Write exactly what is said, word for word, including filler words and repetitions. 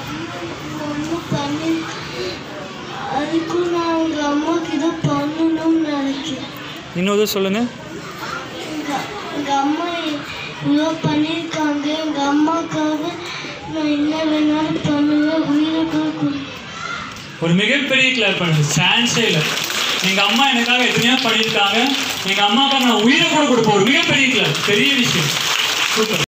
ஒன்றும் பண்ணி அதுக்கும் நான் எங்கள் அம்மாவுக்கு இதை பண்ணணும்னு நினைக்கிறேன். இன்னொரு சொல்லுங்க. எங்கள் எங்கள் அம்மா இவ்வளோ பண்ணியிருக்காங்க. எங்கள் அம்மாவுக்காக நான் என்ன வேணாலும் பண்ணுவேன். உயிரை கொடுக்கும். ஒரு மிகப்பெரிய கிளாப் பண்ணுங்க. சான்ஸே இல்லை. எங்கள் அம்மா எனக்காக எத்தனையோ பண்ணியிருக்காங்க. எங்கள் அம்மாவுக்காக நான் உயிரை கூட கொடுப்பேன். ஒரு மிகப்பெரிய கிளாப். பெரிய விஷயம். சூப்பர்.